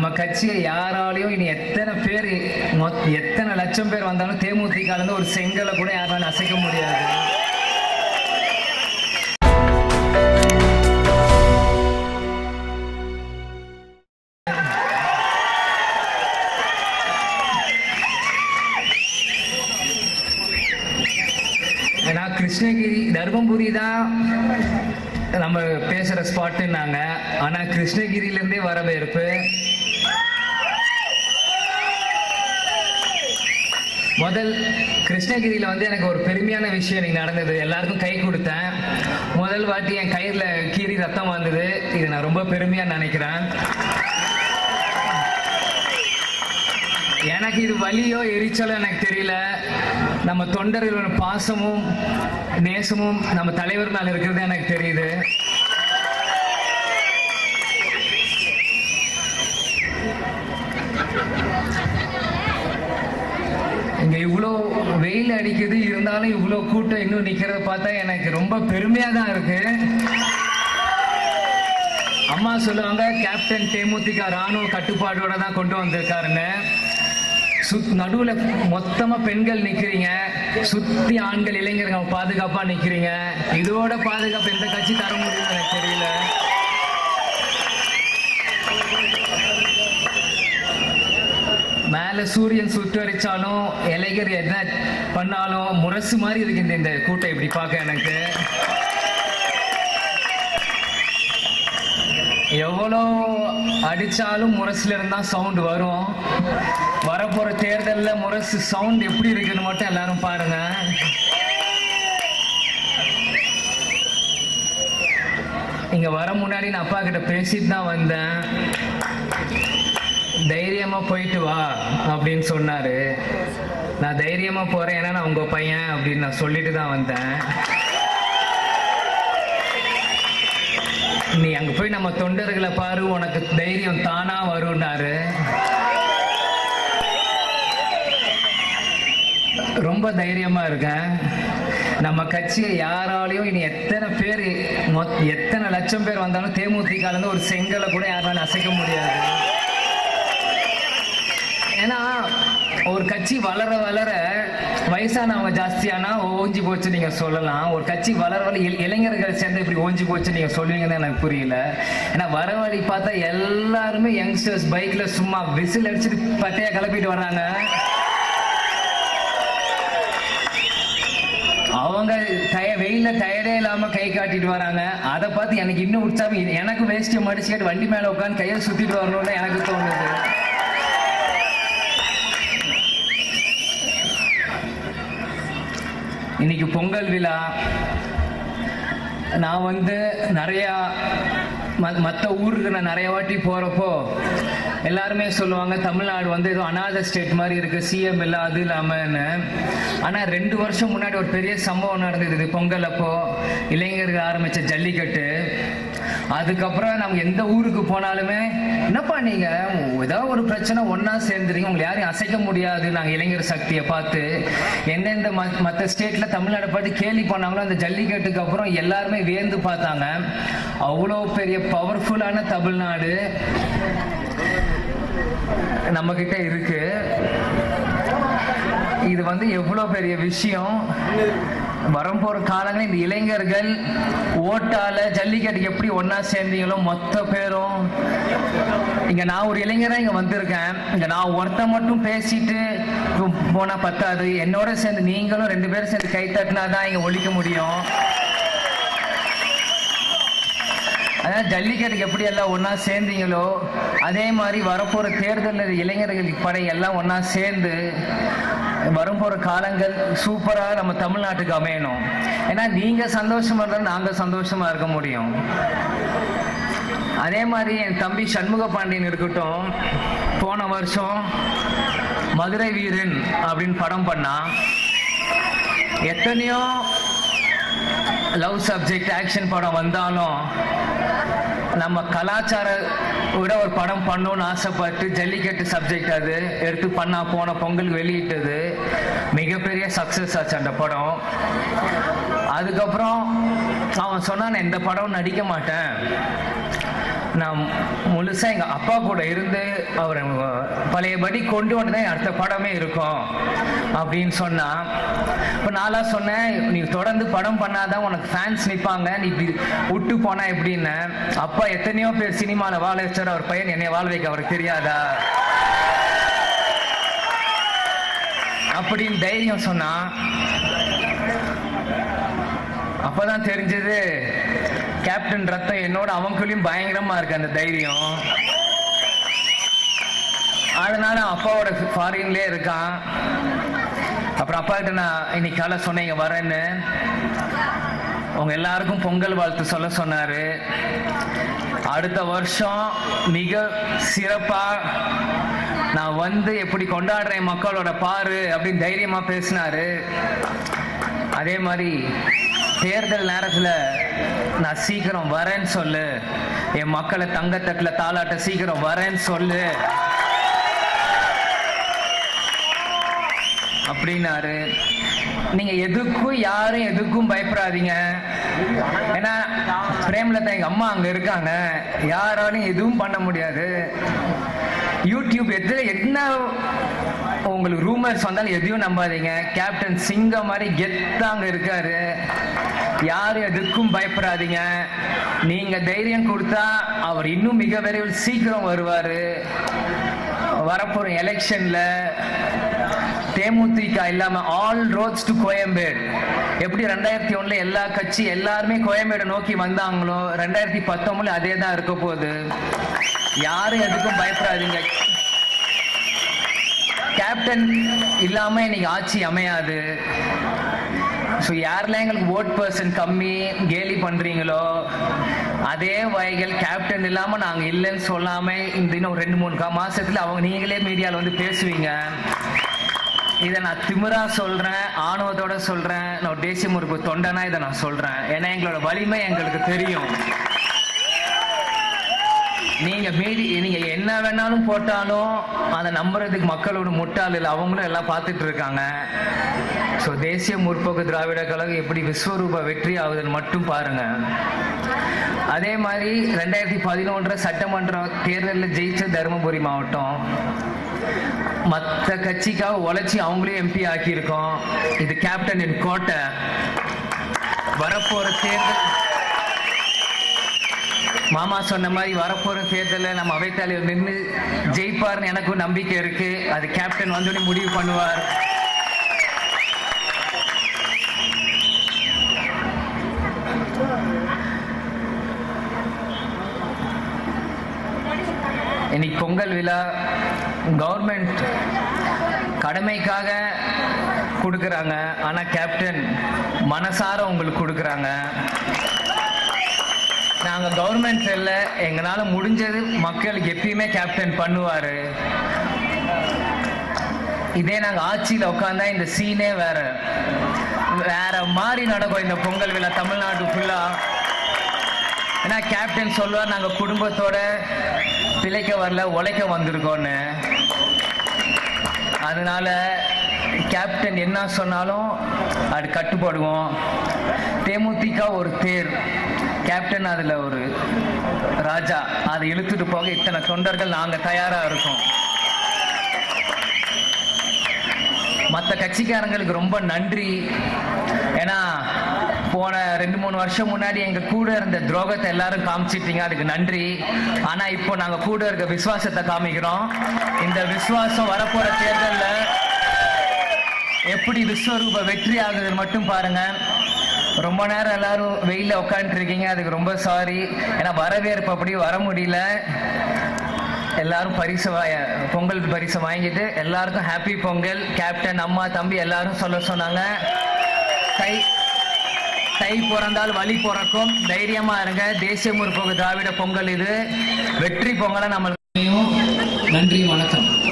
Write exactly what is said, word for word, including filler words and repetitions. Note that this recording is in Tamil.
நம்ம கட்சியை யாராலையும் இனி எத்தனை பேர் எத்தனை லட்சம் பேர் வந்தாலும் தேமுதிக இருந்து ஒரு செங்கலை கூட யாராலும் அசைக்க முடியாது. ஏன்னா கிருஷ்ணகிரி தர்மபுரி தான் நம்ம பேசுற ஸ்பாட்டுன்னாங்க. ஆனா கிருஷ்ணகிரியிலிருந்தே வரவேற்பு. முதல் கிருஷ்ணகிரியில வந்து எனக்கு ஒரு பெருமையான விஷயம் எனக்கு நடந்தது. எல்லாருக்கும் கை கொடுத்தேன். முதல் வாட்டி என் கையில கீறி ரத்தம் வந்தது. இது நான் ரொம்ப பெருமையா நினைக்கிறேன். எனக்கு இது வலியோ எரிச்சலோ எனக்கு தெரியல. நம்ம தொண்டர்களோட பாசமும் நேசமும் நம்ம தலைவர் மேல இருக்கிறது எனக்கு தெரியுது. இங்க இவ்வளோ வெயில் அடிக்குது, இருந்தாலும் இவ்வளோ கூட்டம் இன்னும் நிக்கிறத பார்த்தா எனக்கு ரொம்ப பெருமையா தான் இருக்கு. அம்மா சொல்லுவாங்க கேப்டன் தேமுதிக ராணுவ கட்டுப்பாடோட தான் கொண்டு வந்திருக்காருன்னு. நடுவுல மொத்தமா பெண்கள் நிக்கிறீங்க, சுத்தி ஆண்கள் இளைஞர்கள் பாதுகாப்பா நிக்கிறீங்க. இதோட பாதுகாப்பு எந்த கட்சி தர முடியும் எனக்கு தெரியல. மேல சூரியன் சுட்டரிச்சாலும் இளைஞர் என்ன பண்ணாலும் முரசு மாதிரி இருக்கு இந்த கூட்டம் இப்படி பார்க்க எனக்கு. எவ்வளோ அடிச்சாலும் முரசுல இருந்தா சவுண்ட் வரும். வரப்போற தேர்தல்ல முரசு சவுண்ட் எப்படி இருக்குன்னு மட்டும் எல்லாரும் பாருங்க. இங்க வர முன்னாடி நான் அப்பா கிட்ட பேசிட்டு தான் வந்தேன். தைரியமா போயிட்டு வா அப்படின்னு சொன்னாரு. நான் தைரியமா போறேன், ஏன்னா நான் உங்க பையன் அப்படின்னு நான் சொல்லிட்டு தான் வந்தேன். நீ அங்க போய் நம்ம தொண்டர்களை பாரு, உனக்கு தைரியம் தானா வரும்னாரு. ரொம்ப தைரியமா இருக்கேன். நம்ம கட்சியை யாராலையும் இனி எத்தனை பேர் எத்தனை லட்சம் பேர் வந்தாலும் தேமுதிக இருந்து ஒரு செங்கலை கூட யாராலும் அசைக்க முடியாது. ஏன்னா ஒரு கட்சி வளர வளர வயசானவங்க ஜாஸ்தியானா ஓஞ்சி போச்சு நீங்க சொல்லலாம். ஒரு கட்சி வளர வளர இளைஞர்கள் சேர்ந்து இப்படி ஓஞ்சி போச்சு நீங்க சொல்லுவீங்கன்னு எனக்கு புரியல. ஏன்னா வர வழி பார்த்தா எல்லாருமே யங்ஸ்டர்ஸ் பைக்ல சும்மா விசில் அடிச்சுட்டு பட்டையா கிளப்பிட்டு வர்றாங்க. அவங்க டய வெயில டயர்டே இல்லாம கை காட்டிட்டு வராங்க. அதை பார்த்து எனக்கு இன்னும் உற்சாகம். எனக்கு வேஸ்டியை மடிச்சுக்கிட்டு வண்டி மேல உட்காந்து கையை சுத்திட்டு வரணும்னு எனக்கு தோணுது. இன்னைக்கு பொங்கல் விழா. நான் வந்து நிறைய மற்ற ஊருக்கு நான் நிறைய வாட்டி போறப்போ எல்லாருமே சொல்லுவாங்க தமிழ்நாடு வந்து ஏதோ அனாதை ஸ்டேட் மாதிரி இருக்கு, சிஎம் இல்ல அது இல்லாமன்னு. ஆனா ரெண்டு வருஷம் முன்னாடி ஒரு பெரிய சம்பவம் நடந்தது பொங்கல் அப்போ. இளைஞர்கள் ஆரம்பிச்ச ஜல்லிக்கட்டு. அதுக்கப்புறம் நம்ம எந்த ஊருக்கு போனாலுமே என்னப்பா நீங்க ஏதாவது ஒரு பிரச்சனை ஒன்னா சேர்ந்துறீங்க, உங்களை யாரையும் அசைக்க முடியாது. நாங்க இளைஞர் சக்தியை பார்த்து எந்தெந்த மற்ற ஸ்டேட்ல தமிழ்நாடு பார்த்து கேலி பண்ணாங்களோ அந்த ஜல்லிக்கட்டுக்கு அப்புறம் எல்லாருமே வியந்து பார்த்தாங்க. அவ்வளோ பெரிய பவர்ஃபுல்லான தமிழ்நாடு நம்ம கிட்ட இருக்கு. இது வந்து எவ்வளவு பெரிய விஷயம். வரப்போற காலங்களில் இந்த இளைஞர்கள் ஓட்டால ஜல்லிக்கட்டுக்கு எப்படி ஒன்னா சேர்ந்தீங்களோ மொத்த பேரும் இங்க. நான் ஒரு இளைஞரா இங்க வந்திருக்கேன். இங்க நான் ஒருத்த மட்டும் பேசிட்டு போனா பத்தாது. என்னோட சேர்ந்து நீங்களும் ரெண்டு பேரும் சேர்ந்து கை தட்டினாதான் இங்க ஒழிக்க முடியும். அதாவது ஜல்லிக்கட்டுக்கு எப்படி எல்லாம் ஒன்னா சேர்ந்தீங்களோ அதே மாதிரி வரப்போற தேர்தலில் இளைஞர்கள் படை எல்லாம் ஒன்னா சேர்ந்து வரும்போற காலங்கள் சூப்பரா நம்ம தமிழ்நாட்டுக்கு அமையணும். ஏன்னா நீங்க சந்தோஷமா இருந்தா நாங்க சந்தோஷமா இருக்க முடியும். அதே மாதிரி என் தம்பி சண்முக பாண்டியன் இருக்கட்டும், போன வருஷம் மதுரை வீரன் அப்படின்னு படம் பண்ணா. எத்தனையோ லவ் சப்ஜெக்ட் ஆக்ஷன் படம் வந்தாலும் நம்ம கலாச்சார விட ஒரு படம் பண்ணணும்னு ஆசைப்பட்டு ஜல்லிக்கட்டு சப்ஜெக்ட் அது எடுத்து பண்ணா போன பொங்கல் வெளியிட்டது மிகப்பெரிய சக்சஸ் ஆச்சு அந்த படம். அதுக்கப்புறம் அவன் சொன்னான் இந்த படம் நடிக்க மாட்டேன், நான் முழுசா எங்க அப்பா கூட இருந்து அவர் பழையபடி கொண்டு வந்துதான் அடுத்த படமே இருக்கும் அப்படின்னு சொன்னா, இப்ப நாளா சொன்னேன், நீ தொடர்ந்து படம் பண்ணாதான் உனக்கு ஃபேன்ஸ் நிப்பாங்க, நீ விட்டு போனா எப்படின்னு. அப்பா எத்தனையோ பேர் சினிமால வாழ வச்சார், அவர் பையன் என்னை வாழ வைக்க அவருக்கு தெரியாதா அப்படின்னு தைரியம் சொன்னா. அப்பதான் தெரிஞ்சது கேப்டன் ரத்தம் என்னோட அவங்களையும் பயங்கரமா இருக்கு அந்த தைரியம். அதனால அப்பாவோட ஃபாரின்லயே இருக்கான். அப்புறம் அப்பா கிட்ட நான் இன்னைக்கு காலை சொன்னீங்க வரேன்னு, உங்க எல்லாருக்கும் பொங்கல் வாழ்த்து சொல்ல சொன்னாரு. அடுத்த வருஷம் மிக சிறப்பா நான் வந்து எப்படி கொண்டாடுறேன் மக்களோட பாரு அப்படின்னு தைரியமா பேசினாரு. அதே மாதிரி தேர்தல் நேரத்துல நான் சீக்கிரம் வரேன்னு சொல்லு, என் மக்களை தங்கத்தட்டுல தாளாட்ட சீக்கிரம் வரேன்னு சொல்லு அப்படின்னாரு. நீங்க எதுக்கும் யாரும் எதுக்கும் பயப்படாதீங்க. ஏன்னா பிரேமலதா எங்க அம்மா அங்க இருக்காங்க, யாராலும் எதுவும் பண்ண முடியாது. யூடியூப் எது என்ன உங்களுக்கு ரூமர்ஸ் வந்தாலும் எதையும் நம்பாதீங்க. கேப்டன் சிங்கம் மாதிரி கெத்தாங்க இருக்காரு, யாரும் எதுக்கும் பயப்படாதீங்க. நீங்க தைரியம் கொடுத்தா அவர் இன்னும் மிக விரைவில் சீக்கிரம் வருவாரு. வரப்போற எலெக்ஷன்ல தேமுதிக இல்லாம ஆல் ரோட்ஸ் டு கோயம்பேடு, எப்படி ரெண்டாயிரத்தி ஒண்ணுல எல்லா கட்சி எல்லாருமே கோயம்பேடு நோக்கி வந்தாங்களோ ரெண்டாயிரத்தி பத்தொன்பதுல அதே தான் இருக்க போகுது. யாரும் எதுக்கும் பயப்படாதீங்க. கேப்டன் இல்லாம இன்னைக்கு ஆட்சி அமையாது. ஸோ யாரெல்லாம் எங்களுக்கு ஓட் பர்சன்ட் கம்மி கேலி பண்றீங்களோ அதே வகைகள் கேப்டன் இல்லாம நாங்க இல்லைன்னு சொல்லாம இந்த இன்னும் ரெண்டு மூணு மாசத்துல அவங்க நீங்களே மீடியால வந்து பேசுவீங்க. இதை நான் திமிரா சொல்றேன், ஆணவத்தோட சொல்றேன், நான் தேசிய முறுப்பு தொண்டனா இதை நான் சொல்றேன். ஏன்னா எங்களோட வலிமை எங்களுக்கு தெரியும். நீங்க மீதி நீங்க என்ன வேணாலும் போட்டாலும் அதை நம்புறதுக்கு மக்களோட முட்டாள் இல்லை, அவங்களும் எல்லாம் பார்த்துட்டு இருக்காங்க. ஸோ தேசிய முற்போக்கு திராவிட கழகம் எப்படி விஸ்வரூப வெற்றி ஆகுதுன்னு மட்டும் பாருங்க. அதே மாதிரி ரெண்டாயிரத்தி பதினொன்று சட்டமன்ற தேர்தலில் ஜெயிச்ச தருமபுரி மாவட்டம், மற்ற கட்சிக்காக உழைச்சி அவங்களே எம்பி ஆக்கியிருக்கோம். இது கேப்டனின் கோட்டை. வரப்போற தேர்தல் மாமா சொன்ன மாதிரி வரப்போற தேர்தலில் நம்ம அவைத்தலைவர் நின்று ஜெயிப்பார்னு எனக்கும் நம்பிக்கை இருக்கு. அது கேப்டன் வந்து முடிவு பண்ணுவார். இன்னைக்கு பொங்கல் விழா கவர்மெண்ட் கடமைக்காக கொடுக்கறாங்க, ஆனா கேப்டன் மனசார உங்களுக்கு கொடுக்கறாங்க. நாங்க கவர்மெண்ட் இல்ல, எங்களால முடிஞ்சது மக்களுக்கு எப்பயுமே கேப்டன் பண்ணுவாரு. இதே நாங்க ஆட்சியில உட்காந்தா இந்த சீனே வேற வேற மாதிரி நடக்கும் இந்த பொங்கல் விழா தமிழ்நாடு ஃபுல்லா. ஏன்னா கேப்டன் சொல்லுவார், நாங்க குடும்பத்தோட பிழைக்க வரல உழைக்க வந்திருக்கோன்னு. அதனால கேப்டன் என்ன சொன்னாலும் அது கட்டுப்படுவோம். தேமுதிக ஒரு தேர், கேப்டன் அதுல ஒரு ராஜா, அதை இழுத்துட்டு போக இத்தனை தொண்டர்கள் நாங்க தயாரா இருக்கோம். மற்ற கட்சிக்காரங்களுக்கு ரொம்ப நன்றி. ஏன்னா போன ரெண்டு மூணு வருஷம் முன்னாடி எங்க கூட இருந்த துரோகத்தை எல்லாரும் காமிச்சிட்டீங்க, அதுக்கு நன்றி. ஆனா இப்போ நாங்க கூட இருக்க விசுவாசத்தை காமிக்கிறோம். இந்த விசுவாசம் வரப்போற தேர்தல்ல எப்படி விஸ்வரூப வெற்றி ஆகுதுன்னு மட்டும் பாருங்க. ரொம்ப நேரம் எல்லாரும் வெயில உட்காந்துட்டு இருக்கீங்க, அதுக்கு ரொம்ப சாரி. ஏன்னா வரவேற்பு அப்படி வர முடியல. எல்லாரும் பரிசு பொங்கல் பரிசு வாங்கிட்டு எல்லாருக்கும் ஹாப்பி பொங்கல். கேப்டன் அம்மா தம்பி எல்லாரும் சொல்ல சொன்னாங்க, கை கை பிறந்தால் வழி பிறக்கும், தைரியமா இருங்க. தேசிய முற்போக்கு திராவிட பொங்கல் இது வெற்றி பொங்கலை நம்மளுக்கு. நன்றி, வணக்கம்.